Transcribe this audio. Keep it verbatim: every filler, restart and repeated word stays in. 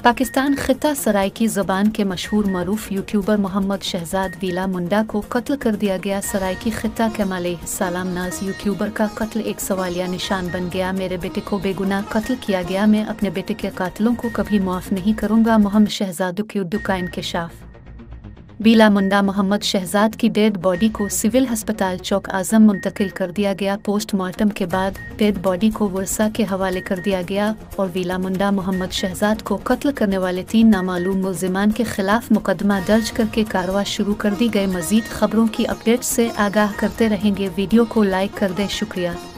पाकिस्तान खिता सराइकी ज़बान के मशहूर मरूफ यूट्यूबर मोहम्मद शहजाद वीला मुंडा को कत्ल कर दिया गया। सराइकी खिता के अलैहिस्सलाम नाज यूट्यूबर का कत्ल एक सवालिया निशान बन गया। मेरे बेटे को बेगुनाह कत्ल किया गया, मैं अपने बेटे के कातिलों को कभी माफ़ नहीं करूँगा। मोहम्मद शहजाद की उद्दू का इंकशाफ। वीला मुंडा मोहम्मद शहजाद की डेड बॉडी को सिविल अस्पताल चौक आज़म मुंतकिल कर दिया गया। पोस्टमार्टम के बाद डेड बॉडी को वर्सा के हवाले कर दिया गया और वीला मुंडा मोहम्मद शहजाद को कत्ल करने वाले तीन नामालूम मुल्जिमान के खिलाफ मुकदमा दर्ज करके कार्रवाई शुरू कर दी गई। मजीद खबरों की अपडेट से आगाह करते रहेंगे। वीडियो को लाइक कर दें। शुक्रिया।